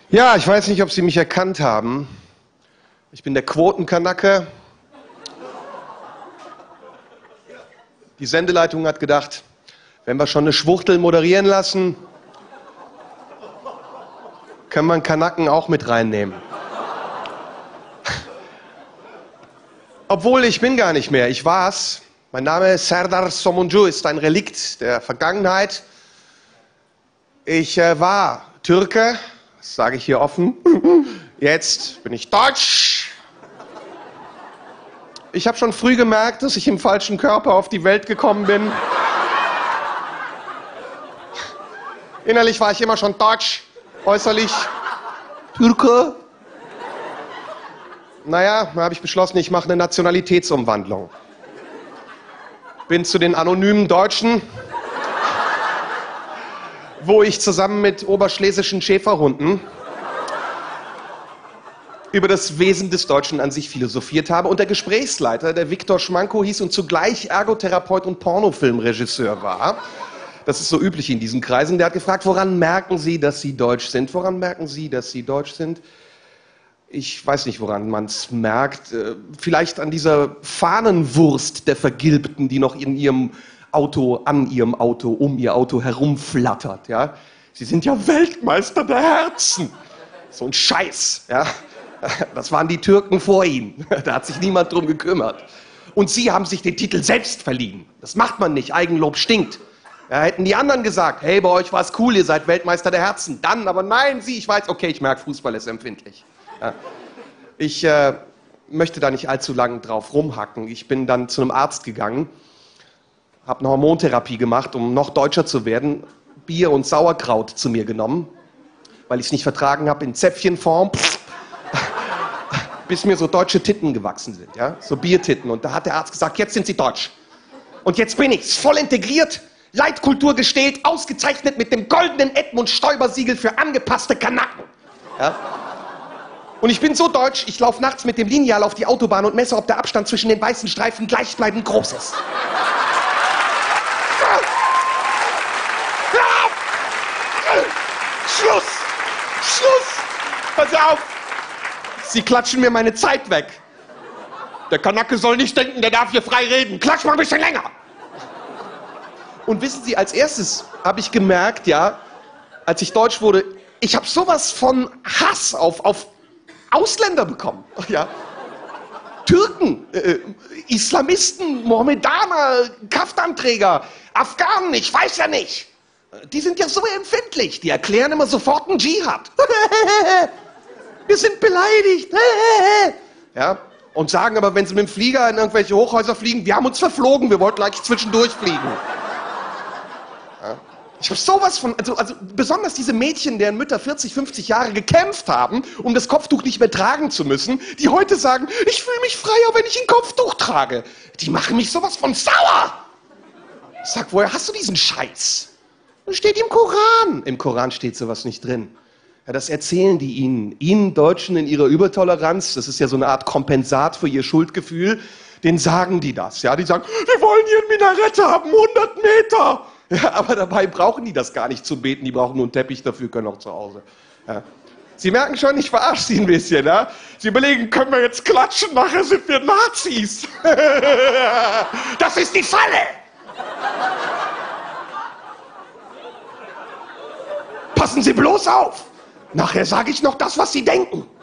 Ja, ich weiß nicht, ob Sie mich erkannt haben. Ich bin der Quotenkanacke. Die Sendeleitung hat gedacht, wenn wir schon eine Schwuchtel moderieren lassen, können wir einen Kanaken auch mit reinnehmen. Obwohl, ich bin gar nicht mehr. Ich war's. Mein Name ist Serdar Somuncu, ist ein Relikt der Vergangenheit. Ich war Türke, das sage ich hier offen. Jetzt bin ich Deutsch. Ich habe schon früh gemerkt, dass ich im falschen Körper auf die Welt gekommen bin. Innerlich war ich immer schon Deutsch, äußerlich Türke. Naja, da habe ich beschlossen, ich mache eine Nationalitätsumwandlung. Bin zu den anonymen Deutschen, wo ich zusammen mit oberschlesischen Schäferhunden über das Wesen des Deutschen an sich philosophiert habe. Und der Gesprächsleiter, der Viktor Schmanko hieß und zugleich Ergotherapeut und Pornofilmregisseur war. Das ist so üblich in diesen Kreisen. Der hat gefragt, woran merken Sie, dass Sie deutsch sind? Woran merken Sie, dass Sie deutsch sind? Ich weiß nicht, woran man es merkt. Vielleicht an dieser Fahnenwurst der Vergilbten, die noch in ihrem Auto, an ihrem Auto, um ihr Auto herumflattert. Ja? Sie sind ja Weltmeister der Herzen. So ein Scheiß. Ja? Das waren die Türken vor Ihnen. Da hat sich niemand drum gekümmert. Und Sie haben sich den Titel selbst verliehen. Das macht man nicht. Eigenlob stinkt. Ja, hätten die anderen gesagt, hey, bei euch war es cool, ihr seid Weltmeister der Herzen. Dann, aber nein, Sie, ich weiß, okay, ich merke, Fußball ist empfindlich. Ja. Ich möchte da nicht allzu lang drauf rumhacken. Ich bin dann zu einem Arzt gegangen, habe eine Hormontherapie gemacht, um noch deutscher zu werden. Bier und Sauerkraut zu mir genommen, weil ich es nicht vertragen habe in Zäpfchenform, bis mir so deutsche Titten gewachsen sind, ja? So Biertitten. Und da hat der Arzt gesagt, jetzt sind Sie deutsch. Und jetzt bin ich's, voll integriert, Leitkultur gestählt, ausgezeichnet mit dem goldenen Edmund-Stoiber-Siegel für angepasste Kanaken. Ja? Und ich bin so deutsch, ich laufe nachts mit dem Lineal auf die Autobahn und messe, ob der Abstand zwischen den weißen Streifen gleichbleibend groß ist. Schluss! Schluss! Pass auf! Sie klatschen mir meine Zeit weg. Der Kanake soll nicht denken, der darf hier frei reden. Klatsch mal ein bisschen länger! Und wissen Sie, als erstes habe ich gemerkt, ja, als ich deutsch wurde, ich habe sowas von Hass auf Ausländer bekommen. Ja. Türken, Islamisten, Mohammedaner, Kaftanträger, Afghanen, ich weiß ja nicht. Die sind ja so empfindlich, die erklären immer sofort einen Dschihad. Wir sind beleidigt. Ja. Und sagen aber, wenn sie mit dem Flieger in irgendwelche Hochhäuser fliegen, wir haben uns verflogen, wir wollten gleich zwischendurch fliegen. Ja. Ich habe sowas von, also besonders diese Mädchen, deren Mütter 40, 50 Jahre gekämpft haben, um das Kopftuch nicht mehr tragen zu müssen, die heute sagen, ich fühle mich freier, wenn ich ein Kopftuch trage. Die machen mich sowas von sauer. Ich sag, woher hast du diesen Scheiß? Das steht im Koran. Im Koran steht sowas nicht drin. Ja, das erzählen die Ihnen Deutschen in ihrer Übertoleranz, das ist ja so eine Art Kompensat für ihr Schuldgefühl, denen sagen die das. Ja, die sagen, wir wollen hier ein Minarett haben, 100 Meter. Ja, aber dabei brauchen die das gar nicht zu beten, die brauchen nur einen Teppich dafür, können auch zu Hause. Ja. Sie merken schon, ich verarsche Sie ein bisschen. Ja? Sie überlegen, können wir jetzt klatschen, nachher sind wir Nazis. Das ist die Falle. Passen Sie bloß auf. Nachher sage ich noch das, was Sie denken.